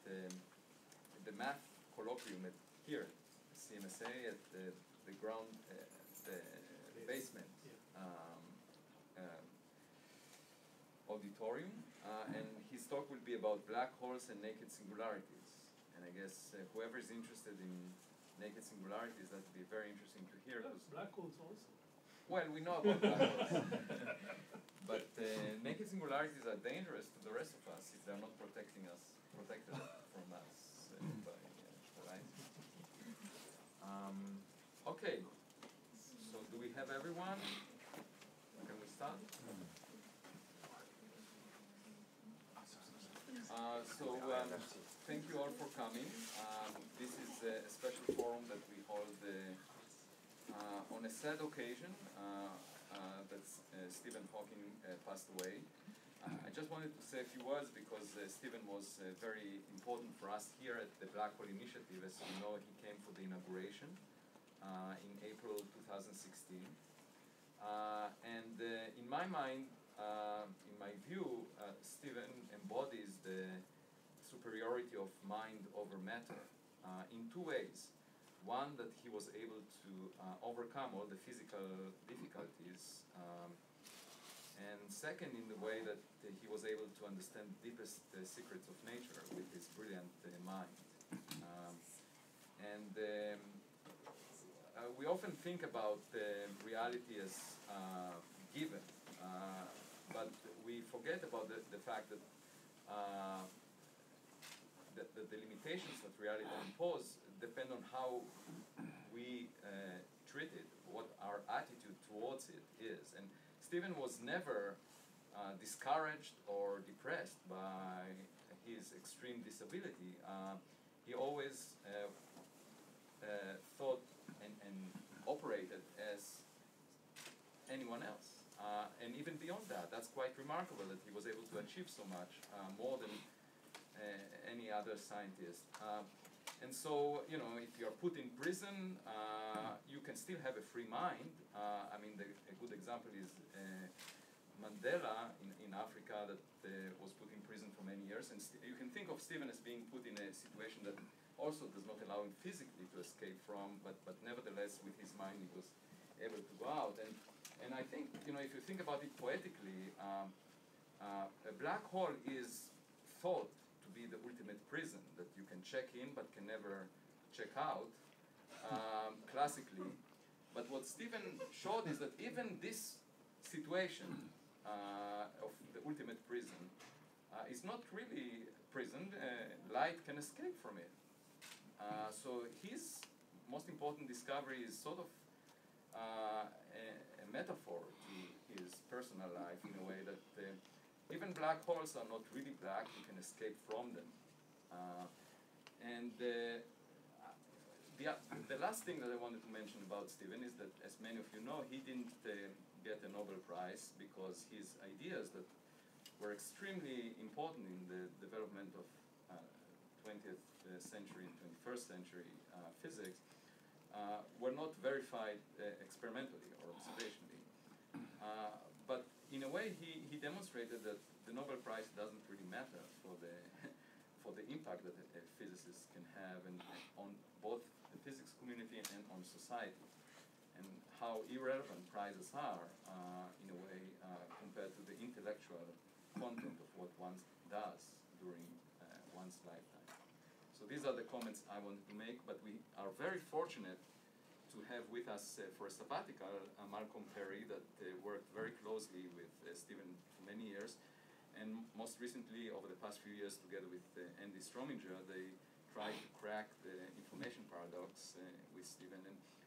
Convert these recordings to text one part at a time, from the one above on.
the math colloquium here, CMSA, at the ground, the basement auditorium, and his talk will be about black holes and naked singularities. And I guess whoever is interested in naked singularities, that would be very interesting to hear. Black holes also. Well, we know about black holes. But naked singularities are dangerous to the rest of us if they're not protected from us by light. Okay, so do we have everyone? Can we start? Thank you all for coming. This is a special forum that we hold on a sad occasion that Stephen Hawking passed away. I just wanted to say a few words because Stephen was very important for us here at the Black Hole Initiative. As you know, he came for the inauguration in April 2016. In my mind, in my view, Stephen embodies the superiority of mind over matter in two ways. One, that he was able to overcome all the physical difficulties, and second, in the way that he was able to understand the deepest secrets of nature with his brilliant mind. We often think about reality as given, but we forget about the fact that the limitations that reality imposes depend on how we treat it, what our attitude towards it is. And Stephen was never discouraged or depressed by his extreme disability. He always thought and operated as anyone else. And even beyond that, that's quite remarkable that he was able to achieve so much, more than any other scientist. And so, you know, if you're put in prison, you can still have a free mind. I mean, a good example is Mandela in Africa that was put in prison for many years. And you can think of Stephen as being put in a situation that also does not allow him physically to escape from, but nevertheless, with his mind, he was able to go out. And I think, you know, if you think about it poetically, a black hole is thought to be the ultimate prison, that you can check in but can never check out, classically. But what Stephen showed is that even this situation of the ultimate prison is not really prison. Light can escape from it. So his most important discovery is sort of a metaphor to his personal life, in a way that even black holes are not really black, you can escape from them. The last thing that I wanted to mention about Stephen is that, as many of you know, he didn't get a Nobel Prize because his ideas that were extremely important in the development of 20th century and 21st century physics were not verified experimentally or observationally. But in a way, he demonstrated that the Nobel Prize doesn't really matter for the impact that a physicist can have on both the physics community and on society, and how irrelevant prizes are, in a way, compared to the intellectual content of what one does during one's lifetime. So these are the comments I wanted to make, but we are very fortunate to have with us for a sabbatical Malcolm Perry, that worked very closely with Stephen for many years, and most recently, over the past few years, together with Andy Strominger, they tried to crack the information paradox with Stephen,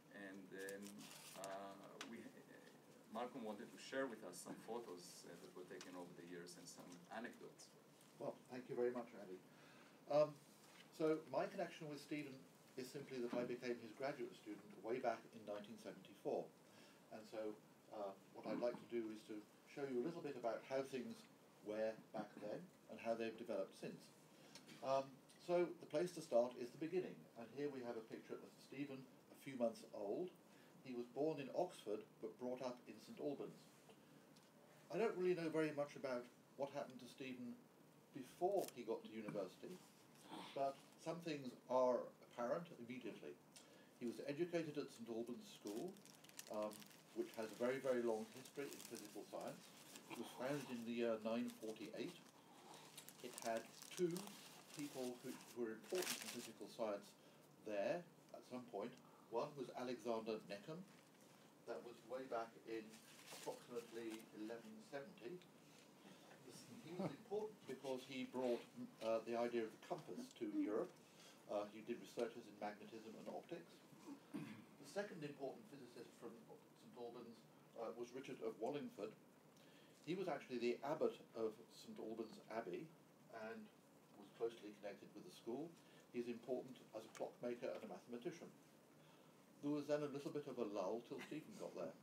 Malcolm wanted to share with us some photos that were taken over the years and some anecdotes. Well, thank you very much, Andy. So my connection with Stephen is simply that I became his graduate student way back in 1974. And so what I'd like to do is to show you a little bit about how things were back then and how they've developed since. So the place to start is the beginning. And here we have a picture of Stephen, a few months old. He was born in Oxford, but brought up in St Albans. I don't really know very much about what happened to Stephen before he got to university. but some things are apparent immediately. He was educated at St Albans School, which has a very, very long history in physical science. It was founded in the year 948. It had two people who were important in physical science there at some point. One was Alexander Neckham. That was way back in approximately 1170. He was important because he brought the idea of the compass to Europe. He did researches in magnetism and optics. The second important physicist from St Albans was Richard of Wallingford. He was actually the abbot of St Albans Abbey and was closely connected with the school. He's important as a clockmaker and a mathematician. There was then a little bit of a lull till Stephen got there.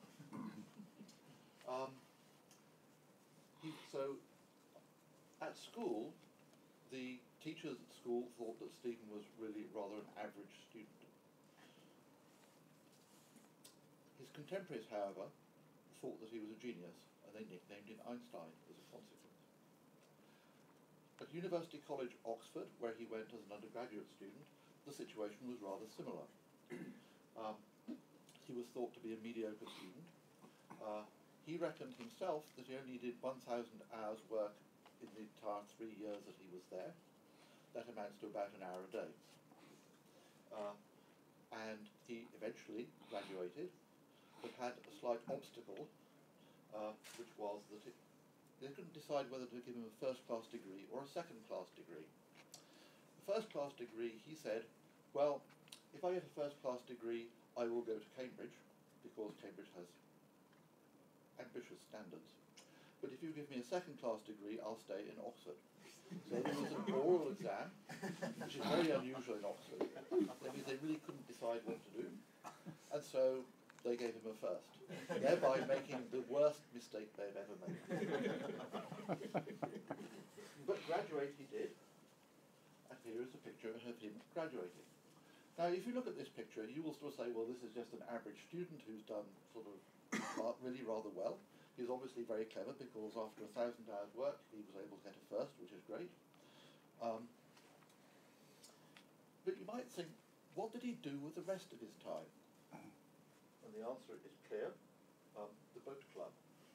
So at school, the teachers at school thought that Stephen was really rather an average student. His contemporaries, however, thought that he was a genius, and they nicknamed him Einstein as a consequence. At University College, Oxford, where he went as an undergraduate student, the situation was rather similar. He was thought to be a mediocre student. He reckoned himself that he only did 1,000 hours work in the entire 3 years that he was there. That amounts to about an hour a day. And he eventually graduated, but had a slight obstacle, which was that they couldn't decide whether to give him a first-class degree or a second-class degree. The first-class degree, he said, well, if I get a first-class degree, I will go to Cambridge, because Cambridge has ambitious standards. But if you give me a second-class degree, I'll stay in Oxford. So there was an oral exam, which is very unusual in Oxford. That means they really couldn't decide what to do. And so they gave him a first, thereby making the worst mistake they've ever made. But graduate he did, and here is a picture of him graduating. Now, if you look at this picture, you will still say, well, this is just an average student who's done sort of really rather well. He's obviously very clever because after 1,000 hours work, he was able to get a first, which is great. But you might think, what did he do with the rest of his time? And the answer is clear, the boat club.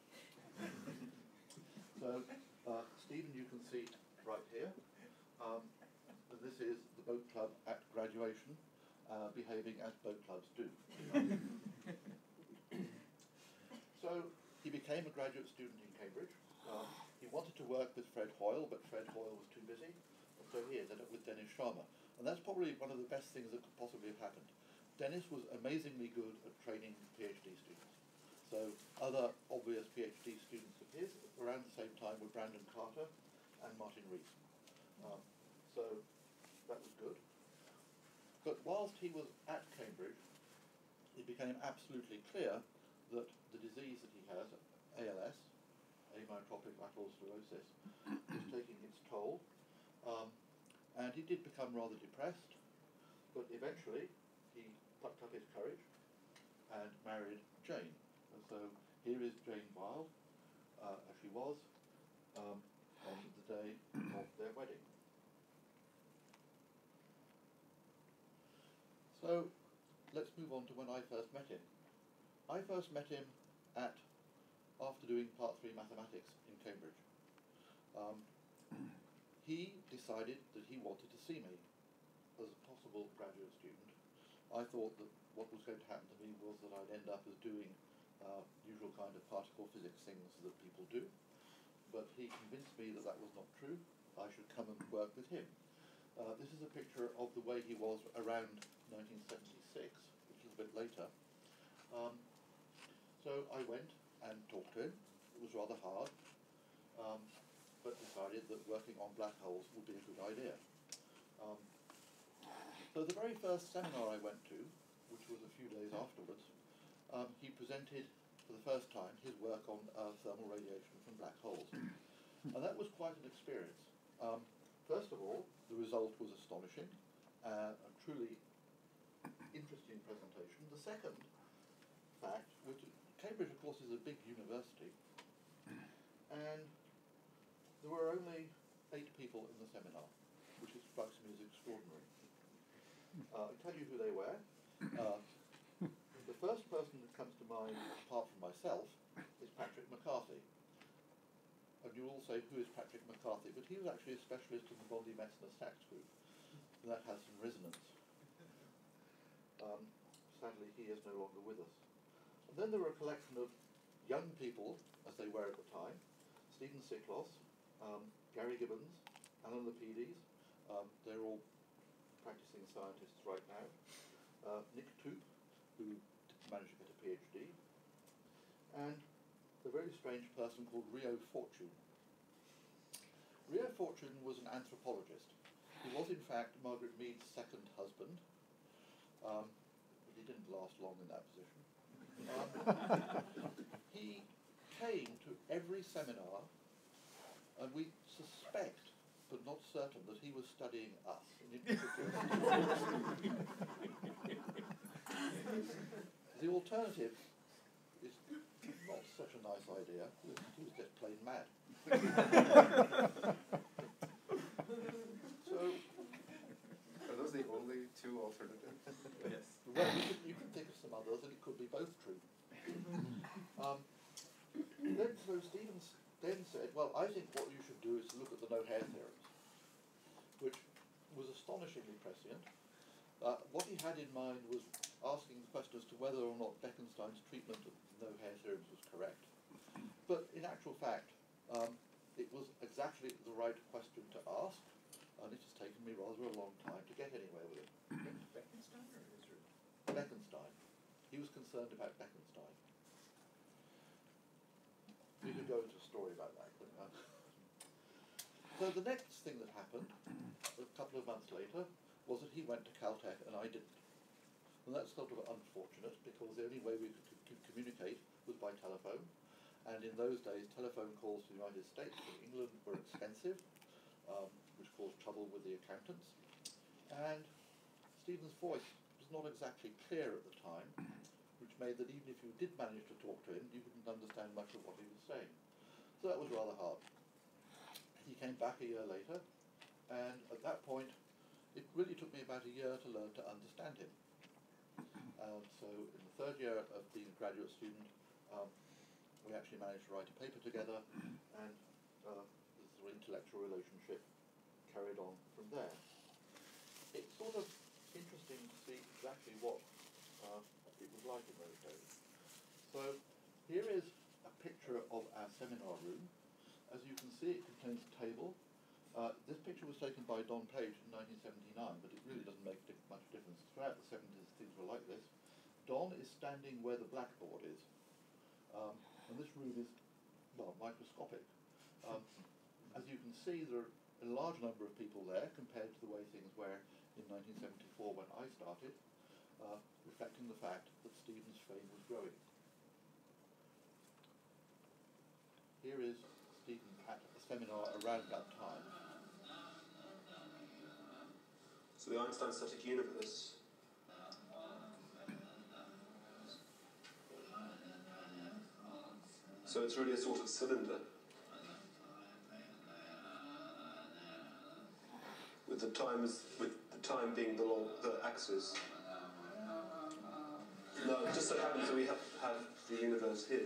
So, Stephen, you can see right here, this is the boat club at graduation, behaving as boat clubs do. So, he became a graduate student in Cambridge. He wanted to work with Fred Hoyle, but Fred Hoyle was too busy, and so he ended up with Dennis Sharma. And that's probably one of the best things that could possibly have happened. Dennis was amazingly good at training PhD students. So other obvious PhD students of his around the same time were Brandon Carter and Martin Rees. So that was good. But whilst he was at Cambridge, it became absolutely clear that the disease that he has, ALS, amyotrophic lateral sclerosis, was taking its toll. And he did become rather depressed, but eventually he plucked up his courage and married Jane. And so here is Jane Wilde, as she was, on the day of their wedding. So let's move on to when I first met him. I first met him after doing Part 3 mathematics in Cambridge. He decided that he wanted to see me as a possible graduate student. I thought that what was going to happen to me was that I'd end up as doing usual kind of particle physics things that people do. But he convinced me that that was not true. I should come and work with him. This is a picture of the way he was around 1976, which is a bit later. So I went and talked to him. It was rather hard. But decided that working on black holes would be a good idea. So the very first seminar I went to, which was a few days afterwards, he presented for the first time his work on thermal radiation from black holes. And that was quite an experience. First of all, the result was astonishing, a truly interesting presentation. The second fact, which Cambridge, of course, is a big university, and there were only 8 people in the seminar, which strikes I'll tell you who they were. The first person that comes to mind, apart from myself, is Patrick McCarthy. And you all say, who is Patrick McCarthy? But he was actually a specialist in the Bondi Metzner sax group. And that has some resonance. Sadly, he is no longer with us. And then there were a collection of young people, as they were at the time, Stephen Siklos, Gary Gibbons, Alan Lapidus, they're all practicing scientists right now, Nick Toop, who managed to get a PhD, and a very strange person called Rio Fortune. Rio Fortune was an anthropologist. He was, in fact, Margaret Mead's second husband, but he didn't last long in that position. He came to every seminar, and we suspect, but not certain, that he was studying us. The alternative is not such a nice idea. He was just plain mad. So, are those the only two alternatives? Yes. Well, you can think of some others, and it could be both true. So Stevens then said, well, I think what you should do is look at the no-hair theorems, which was astonishingly prescient. What he had in mind was asking the question as to whether or not Bekenstein's treatment of no-hair theorems was correct. But in actual fact, it was exactly the right question to ask, and it has taken me rather a long time to get anywhere with it. Bekenstein or Israel? Bekenstein. He was concerned about Bekenstein. We could go into a story about that. But, so the next thing that happened, a couple of months later, was that he went to Caltech and I didn't. And that's sort of unfortunate, because the only way we could communicate was by telephone. And in those days, telephone calls to the United States from England were expensive, which caused trouble with the accountants. And Stephen's voice was not exactly clear at the time, which made that even if you did manage to talk to him, you wouldn't understand much of what he was saying. So that was rather hard. He came back a year later, and at that point, it really took me about a year to learn to understand him. So in the third year of being a graduate student, we actually managed to write a paper together, and the sort of intellectual relationship carried on from there. It's sort of interesting to see exactly what it was like in those days. So here is a picture of our seminar room. As you can see, it contains a table. This picture was taken by Don Page in 1979, but it really doesn't make much difference. Throughout the 70s, things were like this. Don is standing where the blackboard is. And this room is, well, microscopic. As you can see, there are a large number of people there compared to the way things were in 1974 when I started, reflecting the fact that Stephen's fame was growing. Here is Stephen at a seminar around that time. So the Einstein static universe so it's really a sort of cylinder with the time being the axis. No, it just so happens that we have the universe here.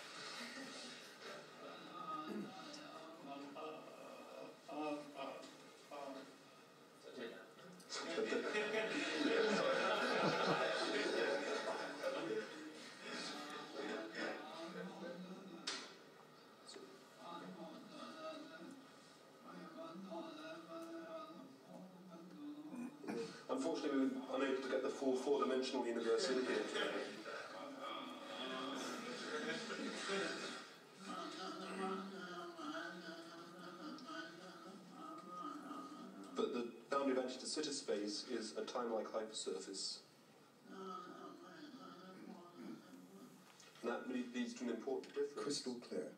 Unfortunately, we were unable to get the full four-dimensional universe in here. But the boundary of antidecidal space is a time-like hypersurface. And that really leads to an important difference. Crystal clear.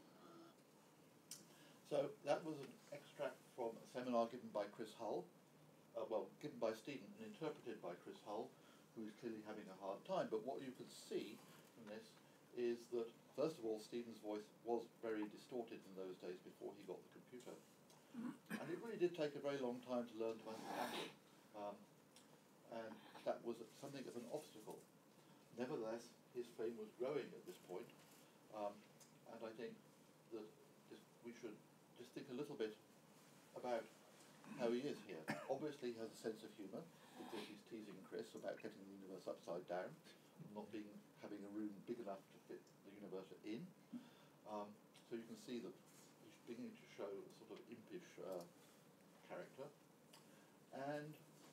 So that was an extract from a seminar given by Chris Hull, given by Stephen and interpreted by Chris Hull, who is clearly having a hard time. But what you can see from this is that, first of all, Stephen's voice was very distorted in those days before he got the computer. And it really did take a very long time to learn to understand it. And that was something of an obstacle. Nevertheless, his fame was growing at this point, and I think that we should just think a little bit about how he is here. Obviously, he has a sense of humour because he's teasing Chris about getting the universe upside down, not having a room big enough to fit the universe in. So you can see that he's beginning to show a sort of impish character, and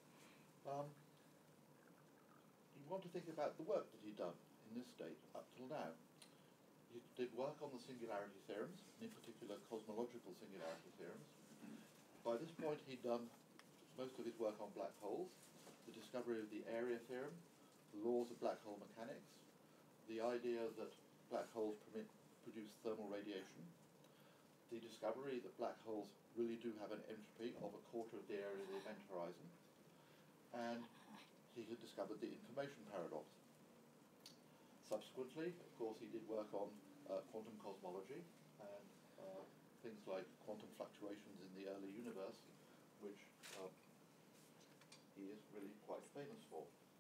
you want to think about the work that he'd done in this state up till now. He did work on the singularity theorems, and in particular cosmological singularity theorems. By this point he'd done most of his work on black holes, the discovery of the area theorem, the laws of black hole mechanics, the idea that black holes produce thermal radiation, the discovery that black holes really do have an entropy of a quarter of the area of the event horizon, and he had discovered the information paradox. Subsequently, of course, he did work on quantum cosmology and things like quantum fluctuations in the early universe, which he is really quite famous for.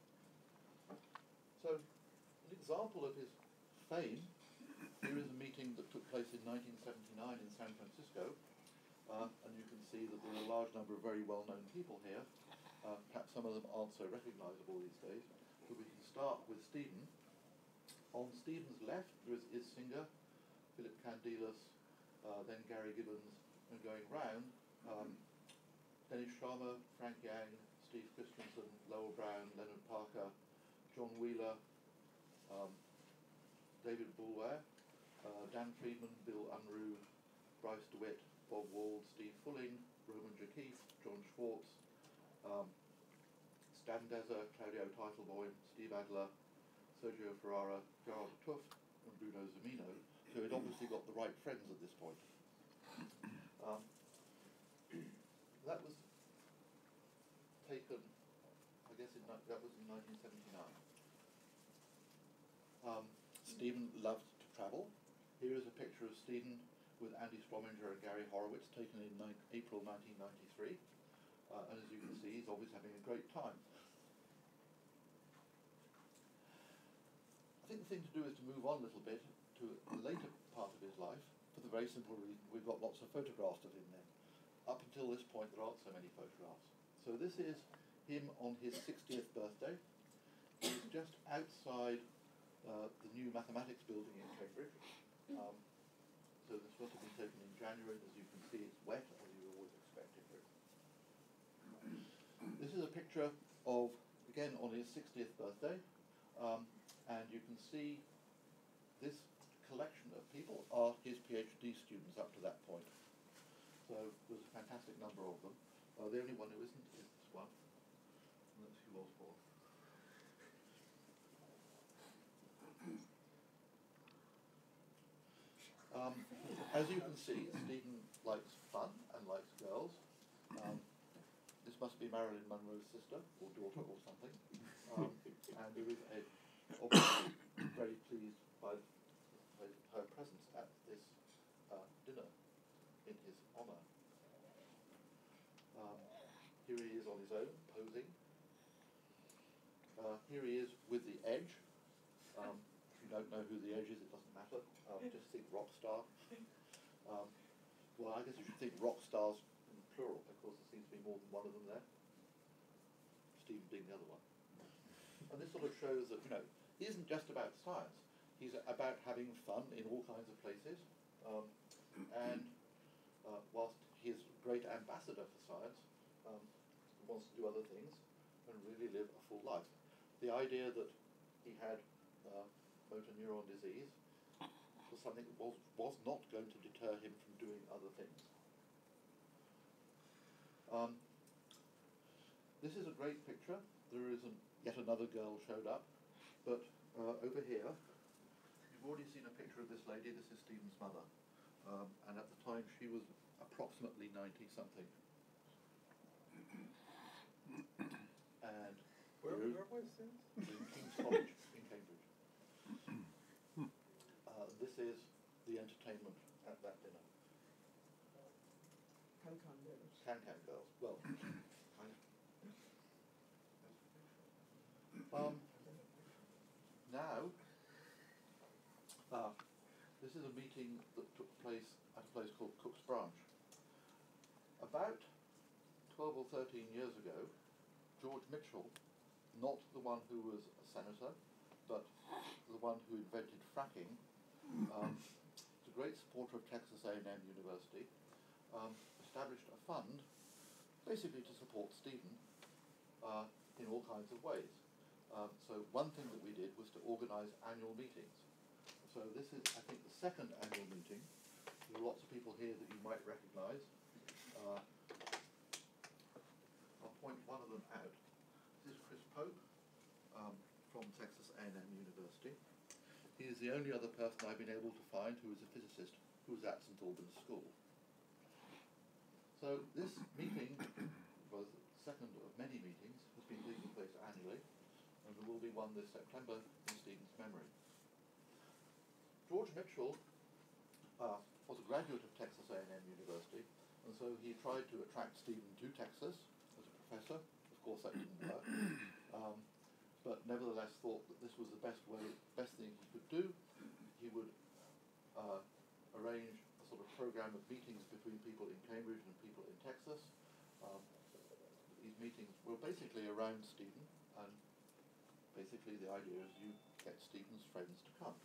So, an example of his fame, here is a meeting that took place in 1979 in San Francisco, and you can see that there are a large number of very well-known people here. Perhaps some of them aren't so recognizable these days, but we can start with Stephen. On Stephen's left, there is Singer, Philip Candelas, then Gary Gibbons, and going round, Dennis Sharma, Frank Yang, Steve Christensen, Lowell Brown, Leonard Parker, John Wheeler, David Boulware, Dan Friedman, Bill Unruh, Bryce DeWitt, Bob Wald, Steve Fulling, Roman Jakeef, John Schwartz, Stan Deser, Claudio Teitelboim, Steve Adler, Sergio Ferrara, Gerard Tuff, and Bruno Zimino. So it obviously got the right friends at this point. That was taken, I guess, that was in 1979. Stephen loved to travel. Here is a picture of Stephen with Andy Strominger and Gary Horowitz, taken in April 1993. And as you can see, he's always having a great time. I think the thing to do is to move on a little bit to a later part of his life, for the very simple reason we've got lots of photographs of him then. Up until this point, there aren't so many photographs. So this is him on his 60th birthday. He's just outside the new mathematics building in Cambridge. So this must have been taken in January, and as you can see, it's wet, as you would always expect it here. This is a picture of, again, on his 60th birthday, and you can see this collection of people are his PhD students up to that point. So there's a fantastic number of them. The only one who isn't is this one, and that's who was born. As you can see, Stephen likes fun and likes girls. This must be Marilyn Monroe's sister or daughter or something. And there is obviously very pleased by her presence at this dinner in his honour. Here he is on his own, posing. Here he is with the Edge. If you don't know who the Edge is, it doesn't matter. Just think rock star. Well, I guess you should think rock stars in plural. Of course, there seems to be more than one of them there. Stephen being the other one. And this sort of shows that, he isn't just about science. He's about having fun in all kinds of places. And whilst he is a great ambassador for science, he wants to do other things and really live a full life. The idea that he had motor neuron disease was something that was not going to deter him from doing other things. This is a great picture. There is yet another girl showed up, but over here, you've already seen a picture of this lady. This is Stephen's mother, and at the time she was approximately 90-something. And Where was this? in King's College in Cambridge. This is the entertainment at that dinner. Can-can girls. Can-can girls. Well, kind of. Now, this is a meeting that took place at a place called Cook's Branch. About 12 or 13 years ago, George Mitchell, not the one who was a senator, but the one who invented fracking, a great supporter of Texas A&M University, established a fund basically to support Stephen in all kinds of ways. So one thing that we did was to organise annual meetings. So this is, I think, the second annual meeting. There are lots of people here that you might recognise. I'll point one of them out. This is Chris Pope from Texas A&M University. He is the only other person I've been able to find who is a physicist who was at St Albans School. So this meeting was the second of many meetings, has been taking place annually, and there will be one this September in Stephen's memory. George Mitchell was a graduate of Texas A&M University, and so he tried to attract Stephen to Texas as a professor. Of course, that didn't work, but nevertheless thought that this was the best thing he could do. He would arrange a sort of program of meetings between people in Cambridge and people in Texas. These meetings were basically around Stephen, and basically the idea is you get Stephen's friends to come.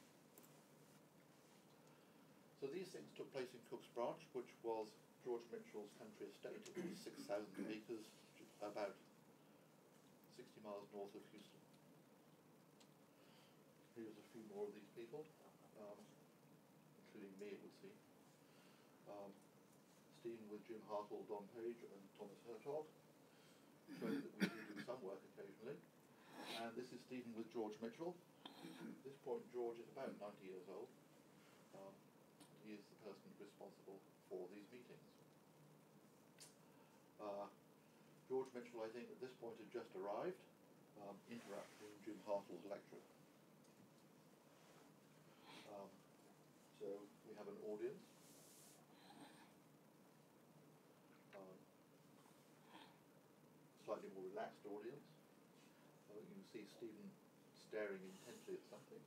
So these things took place in Cook's Branch, which was George Mitchell's country estate. It was 6,000 acres, about 60 miles north of Houston. Here's a few more of these people, including me, it would seem. Stephen with Jim Hartle, Don Page, and Thomas Hertog, showing that we do some work occasionally. And this is Stephen with George Mitchell. At this point, George is about 90 years old. He is the person responsible for these meetings. George Mitchell, I think, at this point had just arrived, interrupting Jim Hartle's lecture. So we have an audience. Slightly more relaxed audience. You can see Stephen staring intently at something.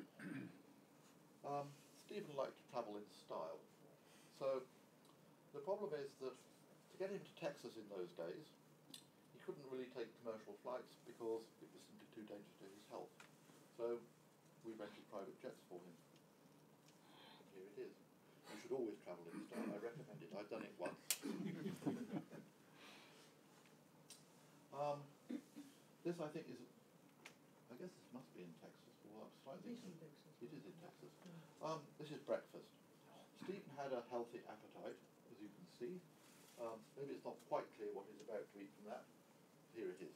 Stephen liked to travel in style. So the problem is that to get him to Texas in those days, he couldn't really take commercial flights because it was simply too dangerous to his health. So we rented private jets for him. And here it is. You should always travel in style. I recommend it. I've done it once. This, I think, is, I guess this must be in Texas. Well, I'm slightly. It is in Texas. This is breakfast. Stephen had a healthy appetite, as you can see. Maybe it's not quite clear what he's about to eat from that. Here it is.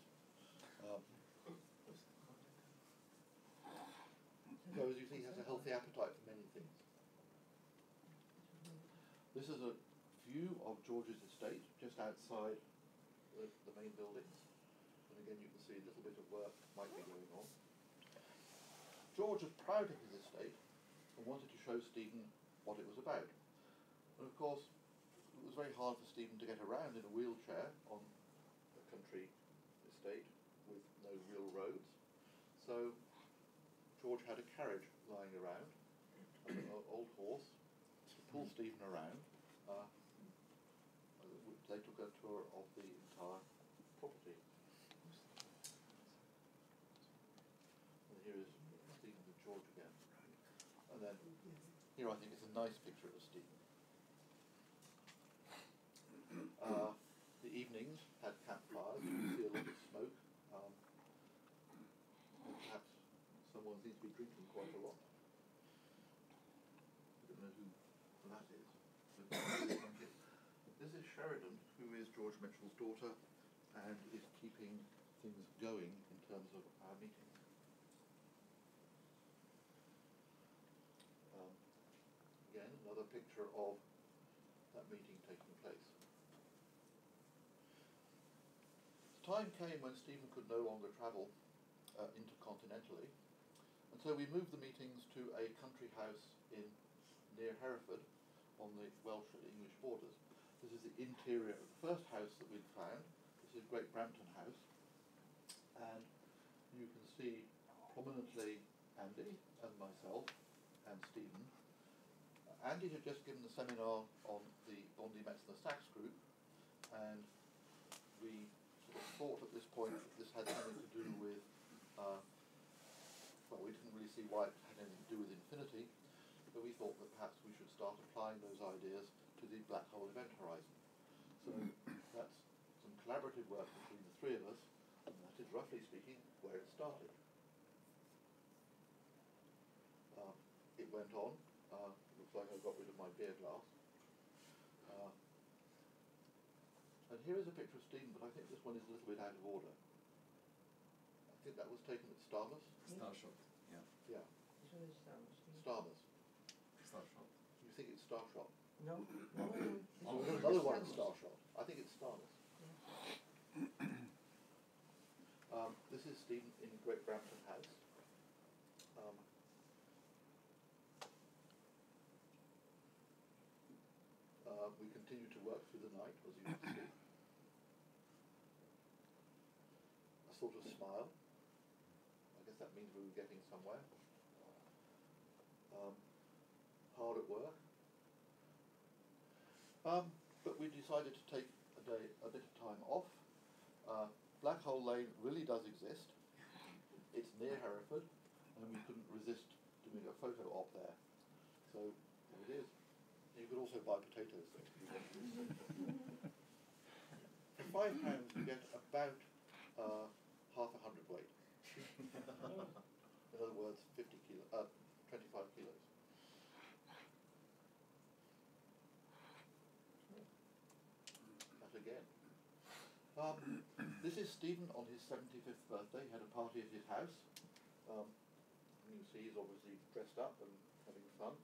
So as you see, he has a healthy appetite for many things. This is a view of George's estate, just outside the main buildings. And again, you can see a little bit of work might be going on. George was proud of his estate and wanted to show Stephen what it was about. And of course, it was very hard for Stephen to get around in a wheelchair on a country estate with no real roads. So George had a carriage lying around, and an old horse, to pull Stephen around. They took a tour of the entire property. And here is Stephen with George again. And then here I think is a nice picture of Stephen. The evenings had campfires. You can see a lot of smoke. And perhaps someone seems to be drinking quite a lot. I don't know who that is. This is Sheridan, who is George Mitchell's daughter and is keeping things going in terms of our meetings. Again, another picture of that meeting taking place. The time came when Stephen could no longer travel intercontinentally, and so we moved the meetings to a country house near Hereford on the Welsh and English borders. This is the interior of the first house that we'd found. This is Great Brampton House, and you can see prominently Andy and myself and Stephen. Andy had just given a seminar on the Bondi Metzner Sachs group, and we sort of thought at this point that this had something to do with, well, we didn't really see why it had anything to do with infinity, but we thought that perhaps we should start applying those ideas to the black hole event horizon. So that's some collaborative work between the three of us, and that is, roughly speaking, where it started. It went on. Looks like I got rid of my beer glass. And here is a picture of Stephen, but I think this one is a little bit out of order. I think that was taken at Starmus. Starshot. Yeah. Yeah, This one is Starmus. Starshot. You think it's Starshot? No, no, no. Oh, there's another one, Starshot. I think it's Starmus. This is Stephen in Great Brampton House. We continue to work through the night, as you can see. A sort of smile. I guess that means we were getting somewhere. Hard at work. But we decided to take a bit of time off. Black Hole Lane really does exist. It's near Hereford, and we couldn't resist doing a photo op there. So there it is. You could also buy potatoes there if you wanted. For £5 you get about half a hundredweight. In other words, 25 kilos. That again. This is Stephen on his 75th birthday. He had a party at his house. And you see he's obviously dressed up and having fun.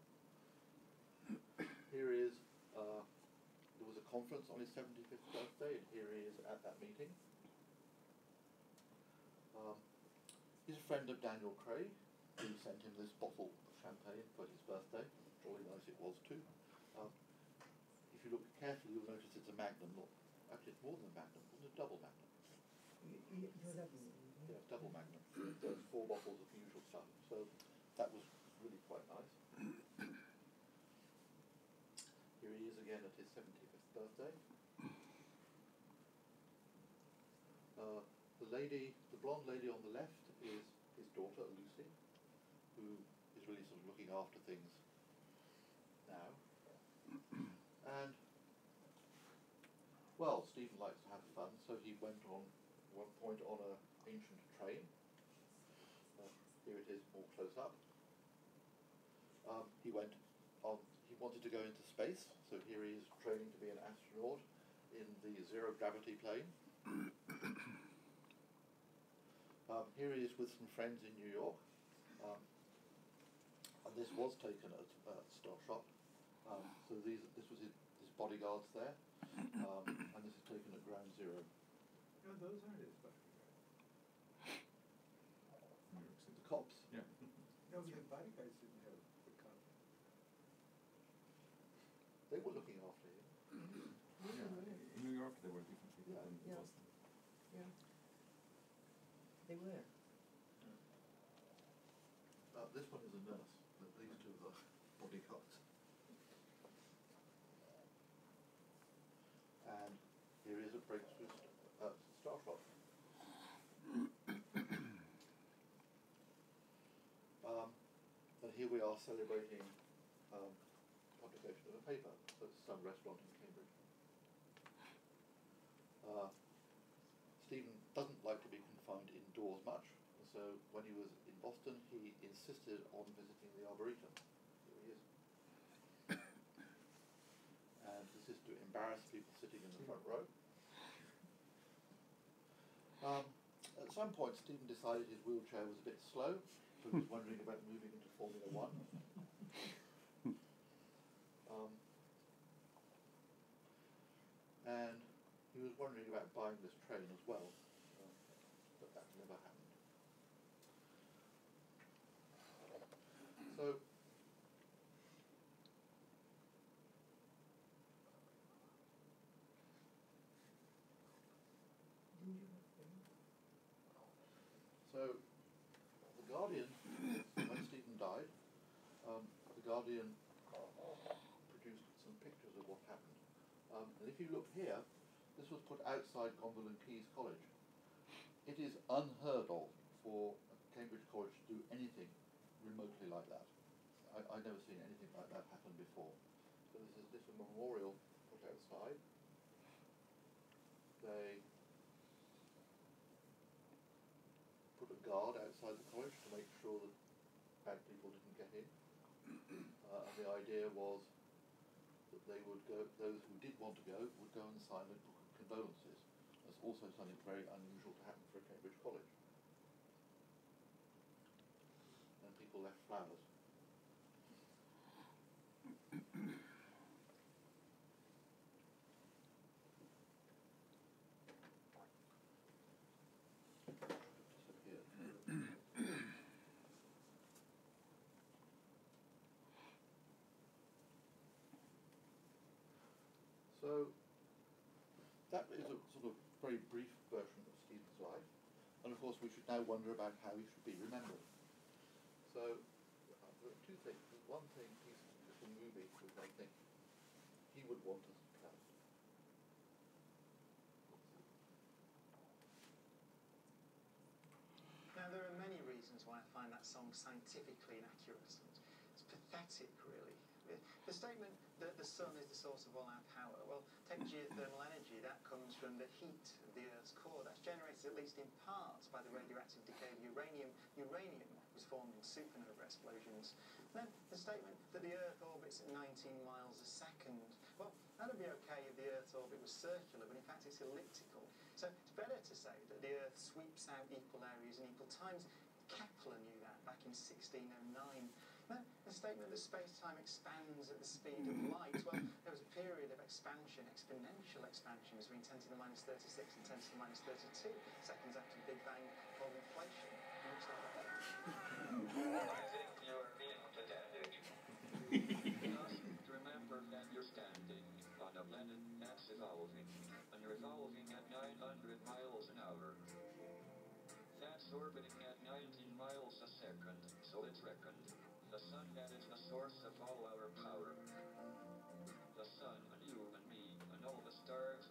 Here he is, there was a conference on his 75th birthday, and here he is at that meeting. He's a friend of Daniel Craig, who sent him this bottle of champagne for his birthday. Jolly nice it was too. If you look carefully, you'll notice it's a Magnum. Look, actually it's more than a Magnum, it's a double Magnum. Yeah, double Magnum. There's 4 bottles of usual stuff, so that was really quite nice. Here he is again at his 75th birthday. The blonde lady on the left is his daughter, Lucy, who is really sort of looking after things now. And, well, Stephen likes to have fun, so he went on one point on an ancient train. Here it is more close up. He wanted to go into space, so here he is training to be an astronaut in the zero gravity plane. Here he is with some friends in New York, and this was taken at Starshot. So this was his bodyguards there, and this is taken at Ground Zero. No, those aren't his bodyguards. New York City. The cops. Yeah. No, but the bodyguards didn't have the cops. They were looking after him. Yeah. In New York, there were different people Yeah. than Yeah. Boston. Yeah. They were. This one is a nurse, but these two are bodyguards. And here is a breakthrough Starshot. And here we are celebrating publication of a paper at some restaurant in Cambridge. Stephen doesn't like to be confined indoors much, and so when he was in Boston, he insisted on visiting the Arboretum. Here he is. And this is to embarrass people sitting in the front row. At some point, Stephen decided his wheelchair was a bit slow, so he was wondering about moving into Formula One. And he was wondering about buying this train as well, but that never happened. So, So, The Guardian, when Stephen died, The Guardian produced some pictures of what happened. And if you look here, this was put outside Gonville and Caius College. It is unheard of for Cambridge College to do anything remotely like that. I've never seen anything like that happen before. So this is a memorial put outside. They put a guard outside the college to make sure that bad people didn't get in. And the idea was that they would go, those who did want to go would go and sign a book of condolences. That's also something very unusual to happen for a Cambridge college. And people left flowers. So, that is a sort of very brief version of Stephen's life, and of course we should now wonder about how he should be remembered. So, there are two things. There's one thing, his little movie, which I think he would want us to cast. Now, there are many reasons why I find that song scientifically inaccurate. It's pathetic, really. The statement that the sun is the source of all our power, well, take geothermal energy, that comes from the heat of the Earth's core. That's generated at least in part by the radioactive decay of uranium. Uranium was formed in supernova explosions. Then the statement that the Earth orbits at 19 miles a second, well, that would be okay if the Earth's orbit was circular, but in fact it's elliptical. So it's better to say that the Earth sweeps out equal areas in equal times. Kepler knew that back in 1609. Then the statement that space-time expands at the speed of light, well, there was a period of expansion, exponential expansion, between 10 to the minus 36 and 10 to the minus 32 seconds after the Big Bang, called inflation. Looks like that. I think you're being pedantic. Just remember that you're standing on a planet that's evolving, and you're evolving at 900 miles an hour. That's orbiting at 19 miles a second, so it's reckoned. The sun that is the source of all our power. The sun and you and me and all the stars